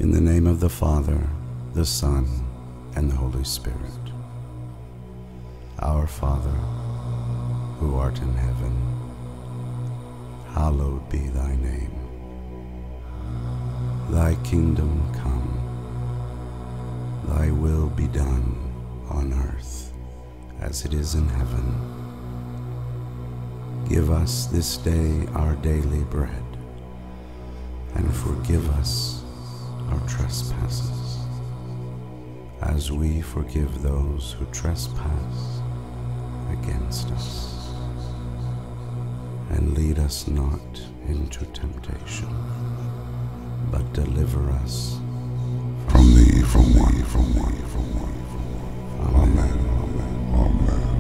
In the name of the Father, the Son, and the Holy Spirit. Our Father, who art in heaven, hallowed be thy name. Thy kingdom come, thy will be done on earth as it is in heaven. Give us this day our daily bread, and forgive us our trespasses, as we forgive those who trespass against us. And lead us not into temptation, but deliver us from the evil one. Amen. Amen. Amen.